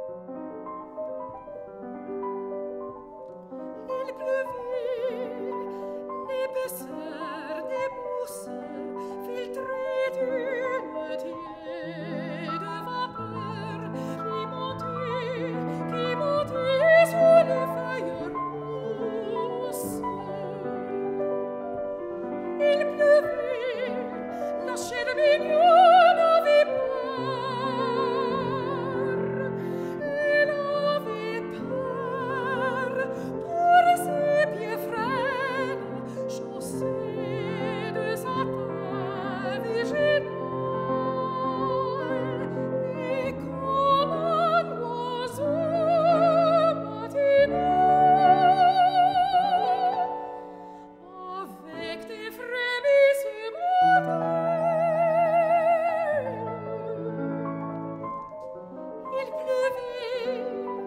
Il pleuvait, l'épaisseur des mousses filtrées d'une tiède vapeur qui montait sur les feuilles rousses. Il pleuvait, la chair mignonne avait peur. Elle avait peur pour ses pieds frêles, chaussés de satin virginal. Et comme un oiseau matinal, avec des frémissements d'ailes, il pleuvait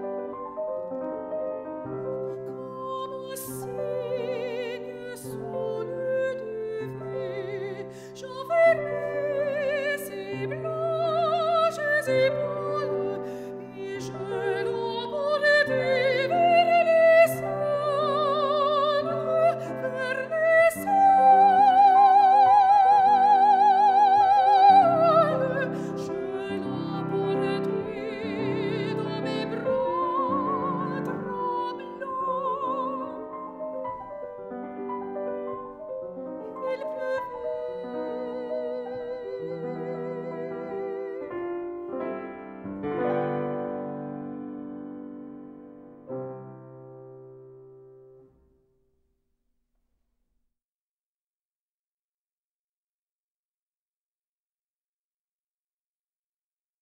comme un cygne sous le duvet. J'enfermais ses blanches épaules